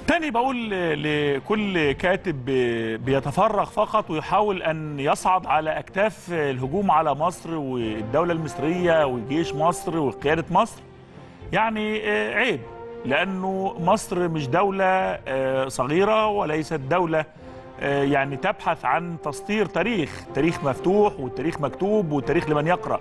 تاني بقول لكل كاتب بيتفرغ فقط ويحاول أن يصعد على أكتاف الهجوم على مصر والدولة المصرية وجيش مصر وقيادة مصر، يعني عيب، لأنه مصر مش دولة صغيرة وليست دولة يعني تبحث عن تسطير تاريخ مفتوح والتاريخ مكتوب والتاريخ لمن يقرأ.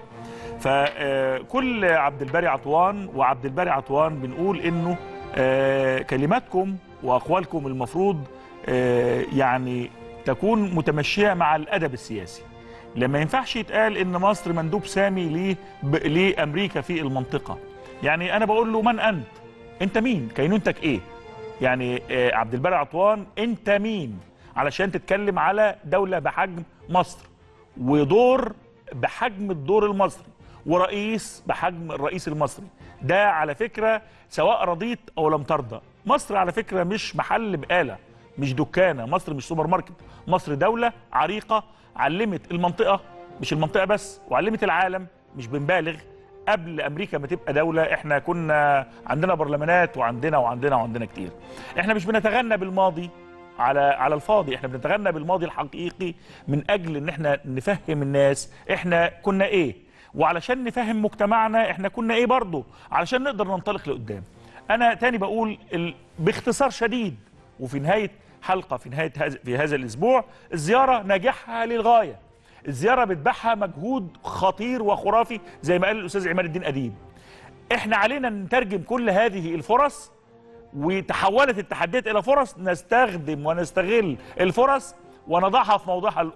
فكل عبد الباري عطوان وعبد الباري عطوان بنقول إنه كلماتكم وأقوالكم المفروض يعني تكون متمشية مع الأدب السياسي. لما ينفعش يتقال إن مصر مندوب سامي لأمريكا في المنطقة. يعني أنا بقول له من أنت؟ أنت مين؟ كينونتك إيه؟ يعني عبد الباري عطوان أنت مين علشان تتكلم على دولة بحجم مصر ودور بحجم الدور المصري ورئيس بحجم الرئيس المصري؟ ده على فكرة سواء رضيت أو لم ترضى، مصر على فكرة مش محل بقالة، مش دكانة، مصر مش سوبر ماركت، مصر دولة عريقة علمت المنطقة، مش المنطقة بس، وعلمت العالم، مش بنبالغ. قبل أمريكا ما تبقى دولة احنا كنا عندنا برلمانات وعندنا كتير. احنا مش بنتغنى بالماضي على الفاضي، احنا بنتغنى بالماضي الحقيقي من أجل ان احنا نفهم الناس احنا كنا ايه، وعلشان نفهم مجتمعنا احنا كنا ايه برضه، علشان نقدر ننطلق لقدام. انا تاني بقول باختصار شديد وفي نهاية حلقة في هذا الاسبوع، الزيارة نجاحها للغاية. الزيارة بتبعها مجهود خطير وخرافي زي ما قال الأستاذ عماد الدين أديب. احنا علينا نترجم كل هذه الفرص، وتحولت التحديات إلى فرص، نستخدم ونستغل الفرص ونضعها في موضعها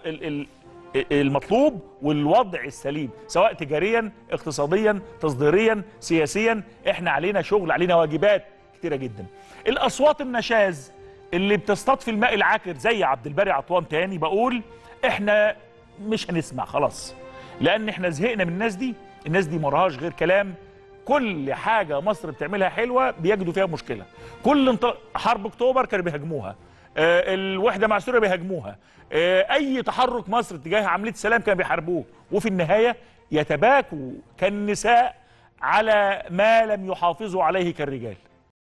المطلوب والوضع السليم، سواء تجاريا، اقتصاديا، تصديريا، سياسيا. احنا علينا شغل، علينا واجبات كتيرة جدا. الأصوات النشاذ اللي بتصطاد في الماء العاكر زي عبد الباري عطوان تاني بقول احنا مش هنسمع خلاص، لان احنا زهقنا من الناس دي مراهاش غير كلام. كل حاجه مصر بتعملها حلوه بيجدوا فيها مشكله. كل حرب اكتوبر كانوا بيهاجموها، الوحده مع سوريا بيهاجموها، اي تحرك مصر تجاه عمليه السلام كانوا بيحاربوه، وفي النهايه يتباكوا كالنساء على ما لم يحافظوا عليه كالرجال.